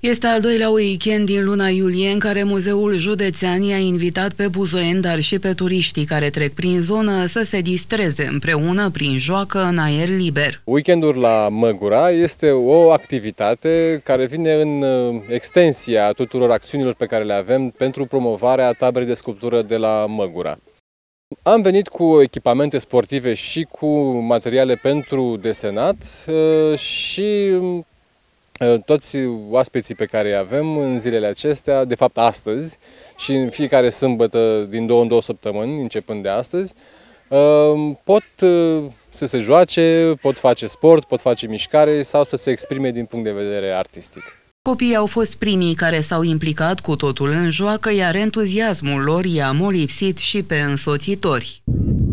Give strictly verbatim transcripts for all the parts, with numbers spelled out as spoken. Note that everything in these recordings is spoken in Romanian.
Este al doilea weekend din luna iulie în care Muzeul Județean i-a invitat pe buzoieni, dar și pe turiștii care trec prin zonă să se distreze împreună prin joacă în aer liber. Weekendul la Măgura este o activitate care vine în extensia tuturor acțiunilor pe care le avem pentru promovarea taberei de sculptură de la Măgura. Am venit cu echipamente sportive și cu materiale pentru desenat și toți oaspeții pe care îi avem în zilele acestea, de fapt astăzi și în fiecare sâmbătă din două în două săptămâni, începând de astăzi, pot să se joace, pot face sport, pot face mișcare sau să se exprime din punct de vedere artistic. Copiii au fost primii care s-au implicat cu totul în joacă, iar entuziasmul lor i-a molipsit și pe însoțitori.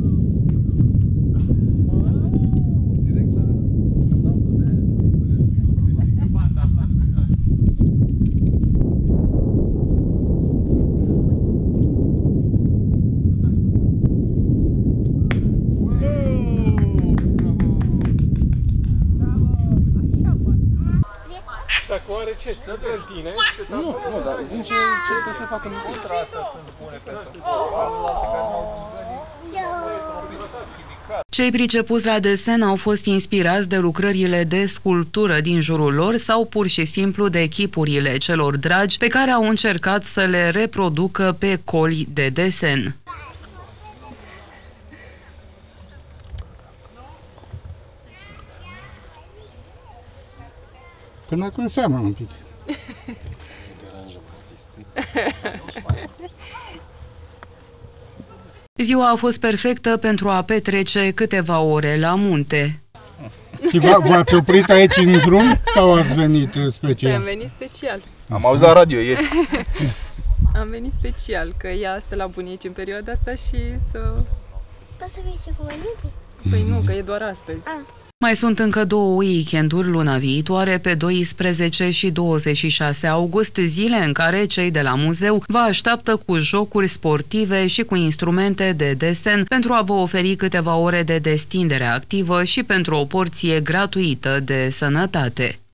Dacă oare ce? Să în tine? Nu, nu, dar zic ce, ce trebuie să facă lucruri. Contra asta sunt bune pentru Cei pricepuți la desen au fost inspirați de lucrările de sculptură din jurul lor sau pur și simplu de chipurile celor dragi pe care au încercat să le reproducă pe coli de desen. Până acum seamănă un pic. Ziua a fost perfectă pentru a petrece câteva ore la munte. Și v-ați oprit aici în drum sau ați venit special? Am venit special. Am auzit la radio ieri. Am venit special, că ea stă la bunici în perioada asta și să... Poți să vii și cu măninte? Păi nu, că e doar astăzi. Ah. Mai sunt încă două weekenduri luna viitoare, pe doisprezece și douăzeci și șase august, zile în care cei de la muzeu vă așteaptă cu jocuri sportive și cu instrumente de desen pentru a vă oferi câteva ore de destindere activă și pentru o porție gratuită de sănătate.